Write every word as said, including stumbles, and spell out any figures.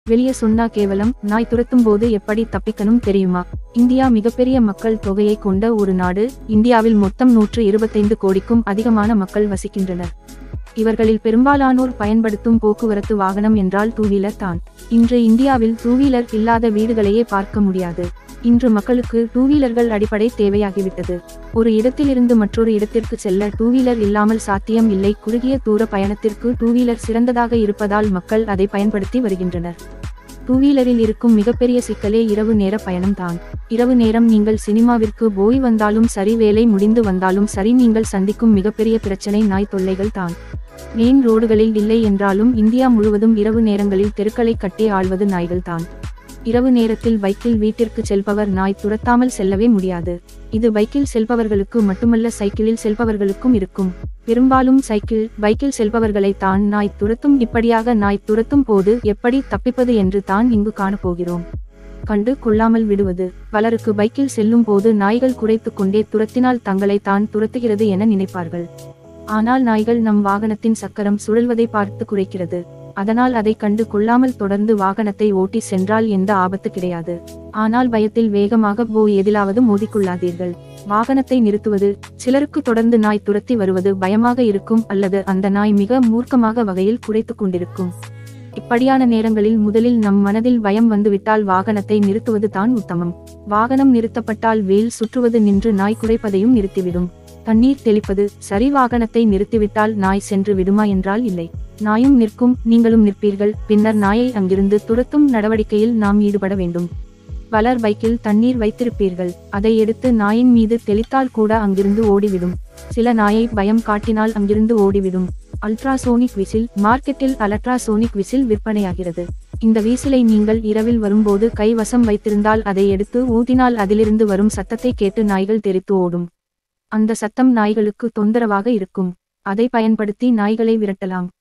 வெளியே சொன்னா கேவலம். நாய் துரத்தும் போது எப்படி தப்பிக்கணும் தெரியுமா? இந்தியா மிகப்பெரிய மக்கள் தொகையை கொண்ட ஒரு நாடு. இந்தியாவில் மொத்தம் நூற்று இருபத்தைந்து கோடிக்கும் அதிகமான மக்கள் வசிக்கின்றனர். இவர்களில் பெரும்பாலானோர் பயன்படுத்தும் போக்குவரத்து வாகனம் என்றால் டூ வீலர் தான். இன்று இந்தியாவில் டூ வீலர் இல்லாத வீடுகளையே பார்க்க முடியாது. இன்று மக்களுக்கு டூ வீலர்கள் அடிப்படை தேவையாகிவிட்டது. ஒரு இடத்திலிருந்து மற்றொரு இடத்திற்கு செல்ல டூ வீலர் இல்லாமல் சாத்தியம் இல்லை. குறுகிய தூர பயணத்திற்கு டூ வீலர் சிறந்ததாக இருப்பதால் மக்கள் அதை பயன்படுத்தி வருகின்றனர். டூ வீலரில் இருக்கும் மிகப்பெரிய சிக்கலே இரவு நேர பயணம் தான். இரவு நேரம் நீங்கள் சினிமாவிற்கு போய் வந்தாலும் சரி, வேலை முடிந்து வந்தாலும் சரி, நீங்கள் சந்திக்கும் மிகப்பெரிய பிரச்சனை நாய் தொல்லைகள் தான். மெயின் ரோடுகளில் இல்லை என்றாலும் இந்தியா முழுவதும் இரவு நேரங்களில் தெருக்களை கட்டி ஆள்வது நாய்கள் தான். இரவு நேரத்தில் பைக்கில் வீட்டிற்கு செல்பவர் நாய் துரத்தாமல் செல்லவே முடியாது. இது பைக்கில் செல்பவர்களுக்கு மட்டுமல்ல, சைக்கிளில் செல்பவர்களுக்கும் இருக்கும். பெரும்பாலும் சைக்கிள் பைக்கில் செல்பவர்களை தான் நாய் துரத்தும். இப்படியாக நாய் துரத்தும் போது எப்படி தப்பிப்பது என்று தான் இங்கு காணப்போகிறோம். கண்டு கொள்ளாமல் விடுவது. பலருக்கு பைக்கில் செல்லும் போது நாய்கள் குறைத்து கொண்டே துரத்தினால் தங்களை தான் துரத்துகிறது என நினைப்பார்கள். ஆனால் நாய்கள் நம் வாகனத்தின் சக்கரம் சுழல்வதை பார்த்து குறைக்கிறது. அதனால் அதை கண்டு கொள்ளாமல் தொடர்ந்து வாகனத்தை ஓட்டி சென்றால் எந்த ஆபத்து கிடையாது. ஆனால் பயத்தில் வேகமாக போய் எதிலாவது மோதிக்கொள்ளாதீர்கள். வாகனத்தை நிறுத்துவது. சிலருக்கு தொடர்ந்து நாய் துரத்தி வருவது பயமாக இருக்கும், அல்லது அந்த நாய் மிக மூர்க்கமாக வகையில் குறைத்து கொண்டிருக்கும். இப்படியான நேரங்களில் முதலில் நம் மனதில் பயம் வந்துவிட்டால் வாகனத்தை நிறுத்துவது தான் உத்தமம். வாகனம் நிறுத்தப்பட்டால் வேல் சுற்றுவது நின்று நாய் குறைப்பதையும் நிறுத்திவிடும். தண்ணீர் தெளிப்பது. சரி, வாகனத்தை நிறுத்திவிட்டால் நாய் சென்று விடுமா என்றால் இல்லை. நாயும் நிற்கும், நீங்களும் நிற்பீர்கள். பின்னர் நாயை அங்கிருந்து துரத்தும் நடவடிக்கையில் நாம் ஈடுபட வேண்டும். பலர் பைக்கில் தண்ணீர் வைத்திருப்பீர்கள். அதை எடுத்து நாயின் மீது தெளித்தால் கூட அங்கிருந்து ஓடிவிடும். சில நாயை பயம் காட்டினால் அங்கிருந்து ஓடிவிடும். Ultrasonic whistle. மார்க்கெட்டில் அல்ட்ராசோனிக் விசில் விற்பனையாகிறது. இந்த வீசிலை நீங்கள் இரவில் வரும்போது கைவசம் வைத்திருந்தால் அதை எடுத்து ஊதினால் அதிலிருந்து வரும் சத்தத்தை கேட்டு நாய்கள் தெரித்து ஓடும். அந்த சத்தம் நாய்களுக்கு தொந்தரவாக இருக்கும். அதை பயன்படுத்தி நாய்களை விரட்டலாம்.